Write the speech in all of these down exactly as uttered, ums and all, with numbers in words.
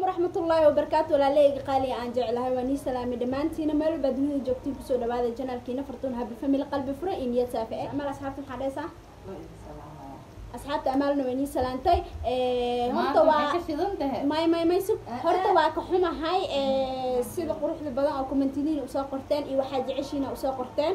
ورحمة الله وبركاته ولا ليه قالي عن جعلها وني سلامي دمانتينا مال بدني جوكتي بسود هذا الجنال كينا فرتونها بفميل قلب فرقين يتسافئ أمال أصحابتي الحديثة أصحابتي أمالنا وني سلامتي هرتوا ماي ماي ماي سب هرتوا كحومة هاي سيد قروح البضان أو كومنتينين وساقرتين إي واحد عشرين وساقرتين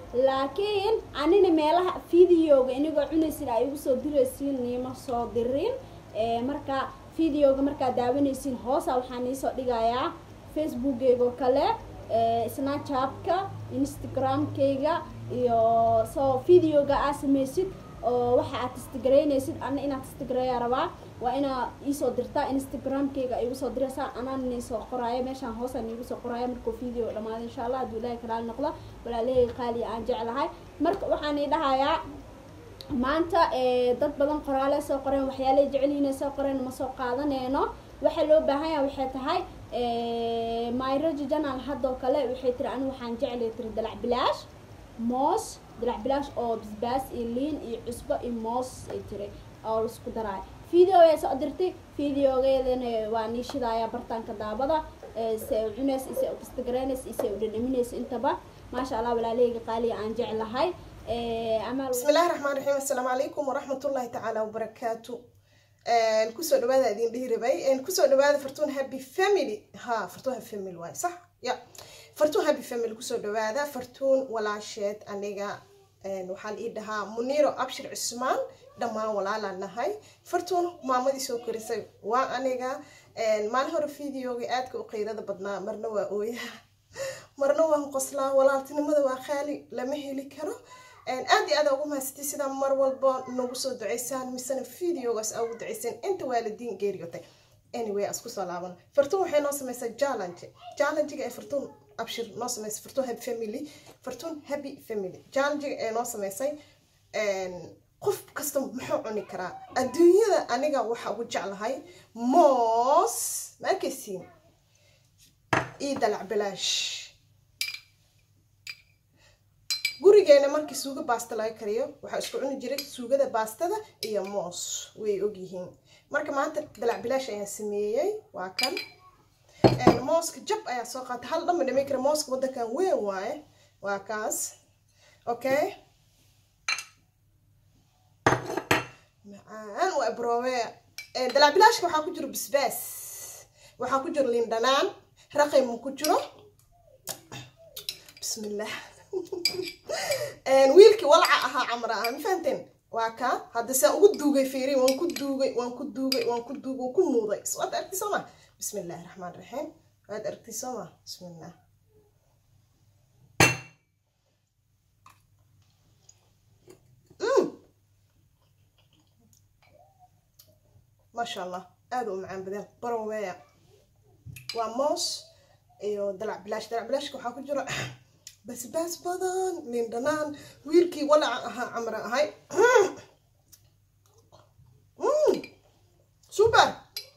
لكن أنا مالها فيديو إني قاعدين يصير أيوة صدرسين نيما صادرين مركا فيديو مركا داونيسين هوسا waxaan isoo dhigayaa Facebook-gayga kale ee Snapchat-ka Instagram-kayga iyo soo video-ga aad sameeysid oo waxa aad Instagram-naysid ana inaad Instagram rabaa waa ina isoo dirtaa Instagram-kayga igu soo diraysaa anaan isoo qoraayo meeshaan hoos aan igu soo qoraayo markuu video dhamaado insha Allah haduu ilaahay kalaal noqdo walaalay qaali aan jeclahay marka waxaan idhahayaa maanta ee dad badan qoraale soo qoreen waxyaalo jeceliina soo qoreen ma soo qaadanayno waxa loo baahan yahay waxay tahay ee maayraji janal hadoo kale waxay tiri anigu waxaan jeclay tiri dalac bilaash moos dalac bilaash oo basbaas iyo liin iyo cusbo iyo moos ay tiri oo isku daray video ay soo dirtay videogeedana waa niishidaya bartaanka daabada ee say cunays isay Instagram-is isay u dhanaminaysa intaba ma sha Allah walaaleyga qaali aan jeclahay بسم الله الرحمن الرحيم السلام عليكم ورحمة الله تعالى وبركاته. الكسر دبادة دين به رباي الكسر دبادة فرتون هابي فاميلي ها فرتون هابي فاميلي واي صح يا فرتون هابي فاميلي كسر دبادة فرتون ولا شيء أنيجا وحال إيدها منيرو أبشر عثمان دما ولا لا نهاي فرتون ما مدي سوكري سوي وأنيجا ما له فيديو جاءتك وقيرة بدنا مرنا وأويا مرنا وانقصلا ولا تنمذ وخالي لما هي لكرو aad iyo aad ugu maastii sida mar walba nagu soo duceysaan misana videogaas aad u duceysaan inta waalidiin geeriyotay anyway asku soo laaban fartuun waxay noo sameysay challenge challenge ee fartuun abshir noo sameysay fartuun happy family fartuun happy family challenge ee noo sameysay een qof kasta muxuu cuni karaa adduunyada aniga waxa ugu jeclahay moos markaysiin ii dalac bilaash gurigeena markii suuga baasta laga kariyo waxa isku cuni jiray suugada baastada iyo moos way og yihiin marka maanta dalac bilaash ayaan sameeyay waa kan ee mooska jab ayaa soo qaatay hal dhamma dhamay kara mooska wadankan weyn waaye waa kaas okay macaan waa broowe ee dalac bilaashka waxa ku jiro basbaas waxa ku jiro liin dhanaan raqay mu ku jiro bismillah een wiilki walca aha amra aan fahanteen waa ka hadda saa ugu duugay fiiri waan ku duugay waan ku duugay waan ku duugay ku muuday soo aragti soo ma bismillaahir rahmaanir rahiim aad aragti soo ma bismillah mm ma sha Allah aad u macaan badan barweeya waa moos iyo dalac bilaash dalac bilaashka waxa ku jiro بس بس بدن من دنان ويركي ولا ها عمرة هاي امم سوبر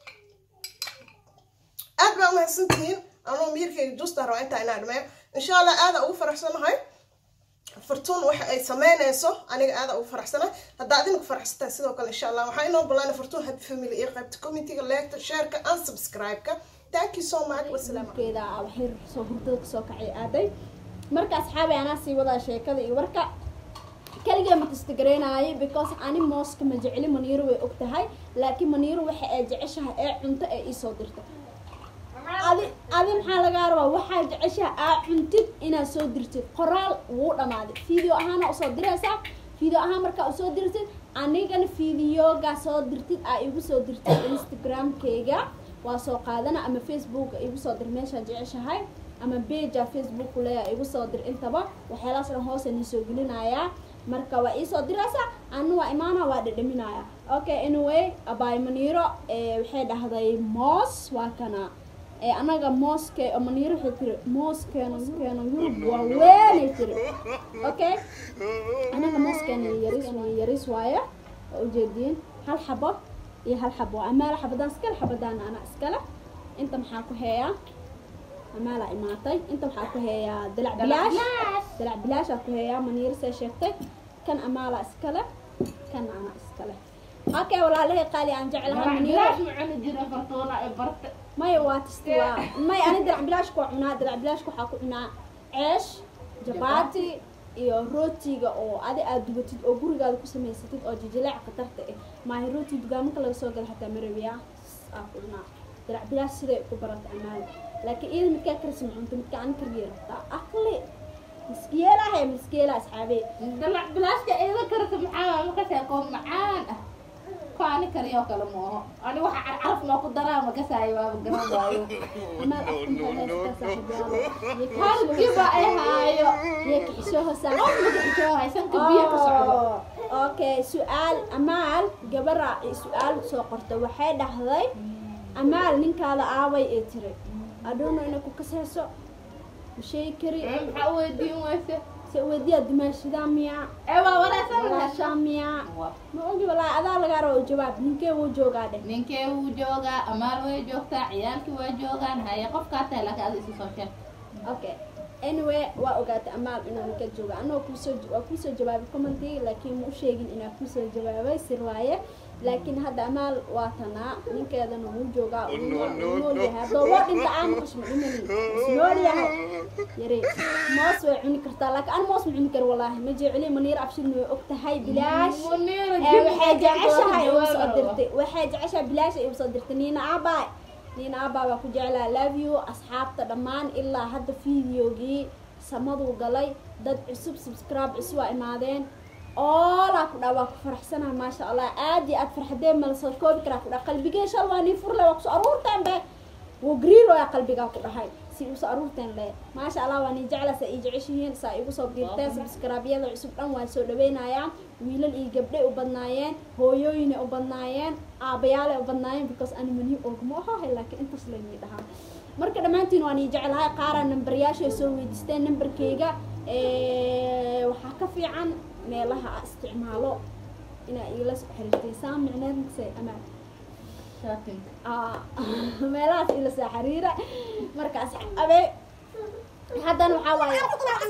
أربع ما سنتين أنا ميركي جوست ترى أنت أنا أدمي إن شاء الله هذا أو فرح سنة هاي فرتون واحد سمانة صح أنا هذا أو فرح سنة هذا أدينك فرح سنة سيدا وكل إن شاء الله وحين نوبلنا فرتون هاد فاميلي إيه قبل كومنتي لايك تشارك أن سبسكرايب كا thank you so much والسلام كذا وحير صهرتك سوكعي آدي marka asxaabi ana sii wada sheekada iyo warka kaliya ma tastagreynaayo because ani mooska ma jeceli maniiro way ogtahay laakiin maniiro waxa ay jeceshahay ee cunto ee ii soo dirto adi adi maxaa laga rabaa waxa jeceshahay aa cuntid ina soo dirtid qoraal wuu dhamaaday video ahaan oo soo diraysa video ahaan marka oo soo dirtid anigana videoga soo dirtid aa igu soo dirtid Instagram-kayga waa soo qaadana ama Facebook igu soo dir meesha jeceshahay ama page Facebook leeya igu soo dir intaba waxyaalaas aan hoos aan soo gelinaya marka waa ii soo diraysa anu waa imaana waa dhadhaminaya okay anyway abay maniiro ee waxay dhahday moos waa kana ee anaga mooska oo maniiro waxay tiri mooskeena keena yurub waa weyn tiri okay anaga mooskeena yaris yaris waaya oo jeedin hal xabo iyo hal xabo ama hal xabadan iskala xabadan ana iskala inta maxaa ku heeyaa أمال إماتي أنت وحاكو هي دلع بلاش دلع بلاش أكو هي منير سيشتك كان أمال إسكالة كان أنا إسكالة أوكي ولا له قالي أن جعلها منير عن الجنة فرطونة برت maya waa tistiwaa maya ani dalac bilaash ku cunaa dalac bilaash waxaa ku cunaa ceesh jabaati iyo rootiga oo adi aad dubatid oo gurigaada ku samaysatid oo jijileec qatarta ah maaha rooti dugaamanka laga soo gala xataa marabiya aa ku cunaa dalac bilaash siday ku barata amaal laakiin iyada midkaa karisma cunto midkaa ani kariya rabtaa aqli مسكيلة هي مسكيلة أصحابي. دلع بلاش كأيضا كرت معاه ما كسيكون معانا. كأني كريو كلامه. أنا واحد عارف ما قدرة ما كساي ما بقدر بايو. ما أفهم هل كيف أيه هايو؟ يكحشوها ساعة. ما كحشوها عشان كبير كسعود. أوكي سؤال أمال قبل سؤال سوقرته وحيد هذي أمال نك هذا آوي إتري. أدونه إنك كسرسو. شيء كريم حاول دي واسه سويدي دمشق داميا ايوه ولا سمع شاميا ما اوغي والله ادا laga rabo jawaab ninkee wuu joogaa de ninkee wuu joogaa amaal way joogtaa ciyaalkii way joogaan haya qofka taa laga aad isu soo sheeg okay anyway waa ogaatay amaal inuu ninka jooga anoo ku soo waa ku soo jawaabay commenti laakiin ma u sheegin inaa ku soo jawaabay sir waaye laakiin hadda amaal waa tanaa ninkeedana wuu joogaa uu yahay doobo dhinta aan qashmo dhimani nool yahay yare moos way cuni kartaa laakiin aan moos ma cuni karo wallahi ma jeceli maniir abshidna way og tahay bilaash maniir waxay jeceshahay u soo dirtay waxay jeceshahay bilaash ay u soo dirtay niina aabay niina aabay waa ku jeclaa love you asxaabta dhammaan ilaa hadda fiidiyoogii samadu galay dad cusub subscribe cusub waa imaadeen oola ku dhawa ku faraxsanahay ma sha Allah aad iyo aad farxadeen mal soo koobi kara ku dhaw qalbigee shal waa ni furle waa ku soo aruurtaan be wuu griiro ya qalbiga ku dhahay si uu soo aruurtaan le ma sha Allah waa ni jeclasa ay jeceshiin saa igu soo biirteen subscribe-yada cusub dhan waan soo dhaweynayaan wiilal iyo gabdho u badnaayeen hooyooyin u badnaayeen aabayaal u badnaayeen because ani mani og ma aha laakiin intaas la nii dhahaa marka dhamaantiin waan ni jeclahay qaara numberyaasha soo weydiisteen numberkayga ee waxa ka fiican meelaha isticmaalo ina ila xiriirtay saamicneedse ama shopping ah meelaha ila sa xiriira markaas abe hadan waxa waaye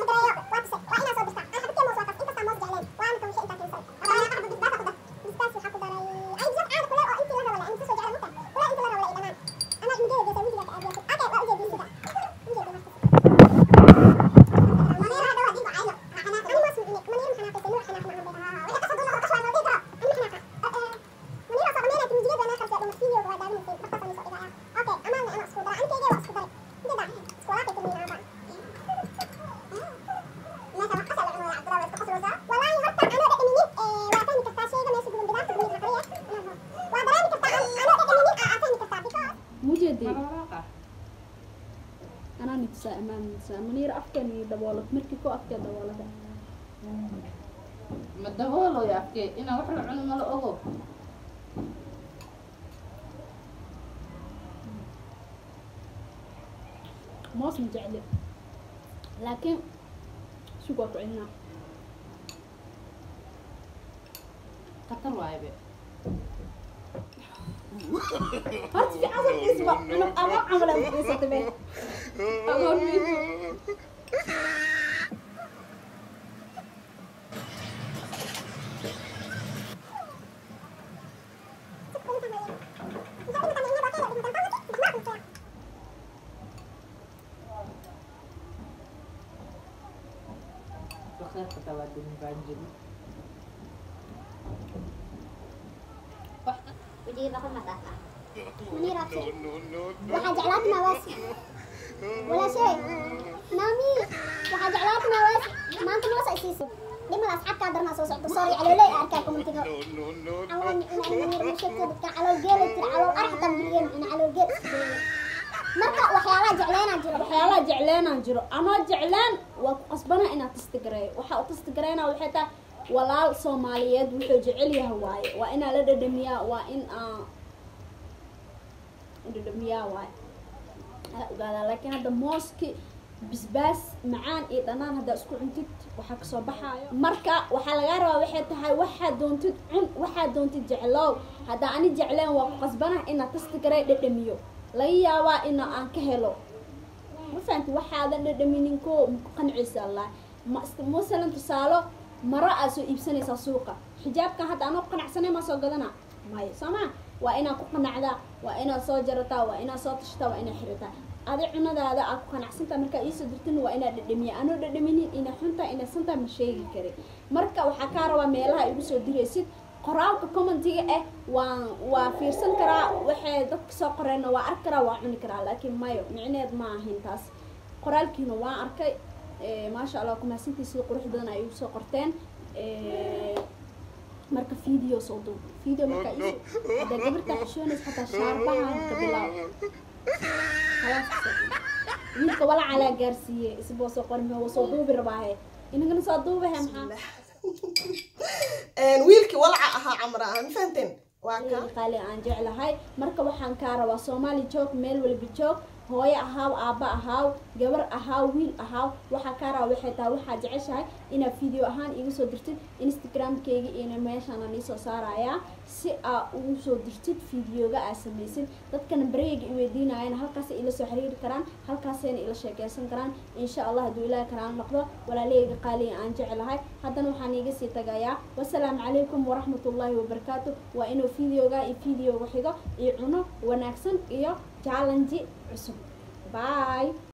منير أفكني دبولت مركي كو أفكي دبولت ما دبولو يا أفكي إنا وحنا عنا ملا أغو موسم جعلي لكن شو قاطع عنا قطر وايبي هات في عظم اسمع أنا أنا عمله في ستبه أقول مين بخير كتوادي من بانجلي وجيب أخذ مطاقة منيرة بشيء وحاجة علاتنا واسع ولا شيء نامي وحاجة علاتنا واسع ما أنت موسع سيسو لما الأصحاب كادر ما سوسع تصوري على لي أركاكم انتقو عواني إنا منير مشكلة بك على الجيل ترى على الأرحة تنبيين إنا على الجيل marka waxyaalaha jecleena jiro waxyaalaha jecleena jiro ama jecleen waa qasbana inaad tastagreey waxa uu tastagreena waxay taa walaal Soomaaliyeed wuxuu jecel yahay waaye waa in la dhadhamiyaa waa in aan dhadhamiyaa waaye ogaada laakiin hadda mooski bisbaas macaan iyo dhanaan hadda isku cuntid waxa ka soo baxaayo marka waxa laga rabaa waxay tahay waxa doontid cun waxa doontid jeclow hadda ani jecleen waa qasbana inaad tastagreey dhadhamiyo laga yaabaa in aan ka helo ma fahanti waxaadan dhadhaminin ko qanciisa Allah ma masalan tusaalo mara aad soo iibsanaysaa suuqa xijaabka hadda anoo qanacsanay ma soo gadana maayo sama waa inaad ku qanacdaa waa inaad soo jarataa waa inaad soo tashataa waa inaad xirataa adi cunadaada aad ku qanacsantahay markaa iisoo dirtin waa inaad dhadhamiya anoo dhadhaminin ina xuntaa ina santaa ma sheegi karin marka waxaa kaa rabaa meelaha igu soo diraysid qoraalka commentiga eh waan waa fiirsan karaa waxay dadka soo qoreenna waa arki karaa waa cuni karaa laakiin mayo micneed ma ahin taas qoraalkiina waan arkay maasha allah kumaasintii sida qurux badan ay igu soo qorteen marka video soo duub video marka isu hada gabarta xishoonaysa xataa shaarbaha ka bilaab خلاص wiilka wala calaa gaarsiiyey isboo soo qormay oo soo duubi rabaahe inagana soo duubahay maxaa een wiilkii walca ahaa camra aan fahanteen waa ka qaali aan jeclahay marka waxaan ka rabaa Soomaali joog meel walba joog hooyo ahaaw aaba ahaaw gabar ahaaw wiil ahaaw waxa ka rabaa waxay taa waxa jeceshahay ina video ahaan igu soo dirtid Instagram-kayga ina meeshaan aan soo saaraya si aa ugu soo dirtid videoga aa sameeysid dadkana bareeg i weydiinayaan halkaas ila soo xiriiri karaan halkaasina ila sheekaysan karaan insha Allah haduu ilaahay karaan noqdo walaaleyga qaali aan jeclahay haddana waxaan iga sii tagayaa wassalaamu calaykum waraxmatullaahi wabarakaatuh waa inuu videoga i videoga xigo i cuno wanaagsan iyo challenge cusub bye